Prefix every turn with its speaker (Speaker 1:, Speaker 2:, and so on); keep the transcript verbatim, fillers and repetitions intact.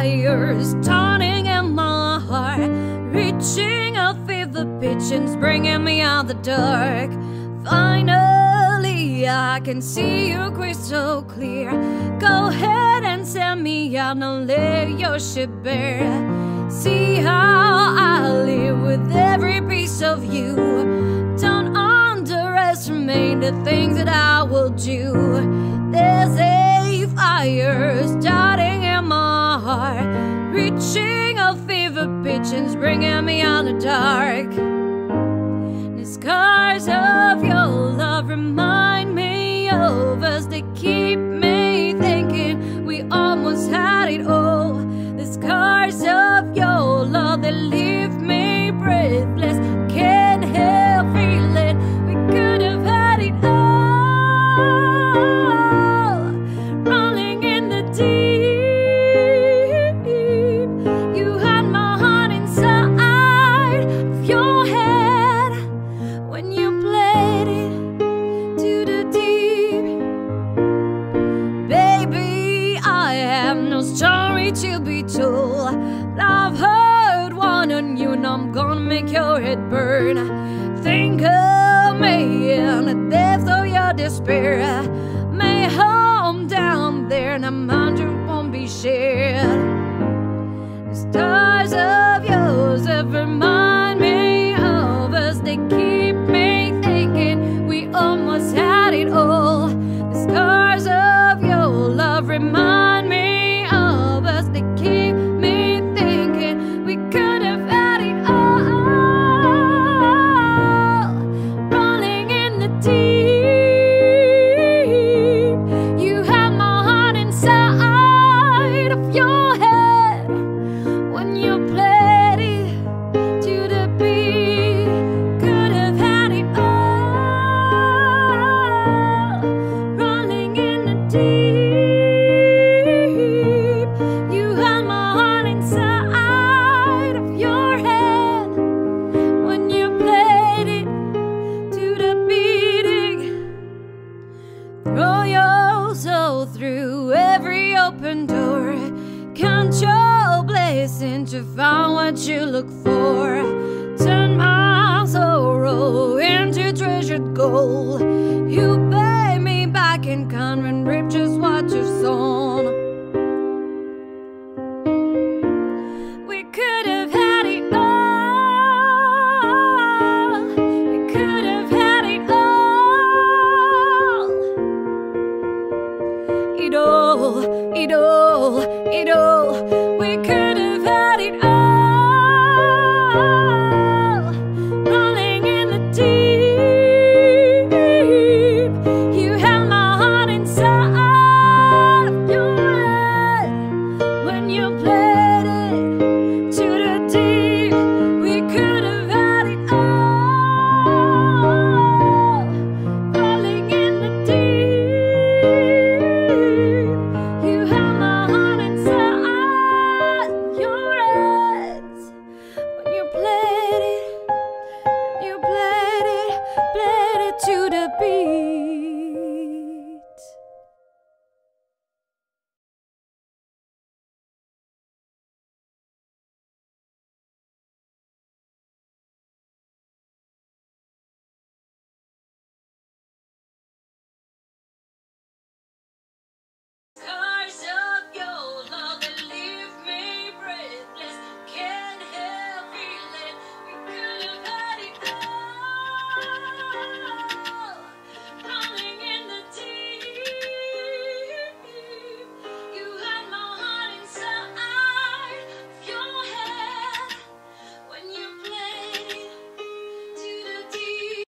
Speaker 1: fire starting in my heart, reaching a fever pitch and bringing me out the dark. Finally, I can see you crystal clear. Go ahead and send me out and lay your ship bare. See how I live with every piece of you. Don't underestimate the things that I will do. There's a fire starting in my heart, reaching a fever pitch and bringing me out the dark. The scars of your love remind me of us. They keep me thinking we almost had it all. The scars of your love, they leave me breathless. Can't help feeling we could have had it all. Rolling in the deep, you had my heart inside of your head when you played it to the deep. Baby, I have no story to be told, but I've heard one on you and I'm gonna make your head burn. Think of me in the depths of your despair. May home down there and a mountain won't be shared. The stars of yours that remind me of us. They keep me thinking we almost had it all. The scars of your love remind me of us. They keep me thinking we could have had it all. Rolling in the deep, you had my heart inside of your head when you played it to the beat. Could have had it all. Rolling in the deep, you had my heart inside of your head when you played it to the beating. Throw your soul through every open door. Count your blessings to find what you look for. Turn my sorrow into treasured gold. You pay me back in kind and reap just what you've sown. We could have had it all. We could have had it all. It all, it all, it all.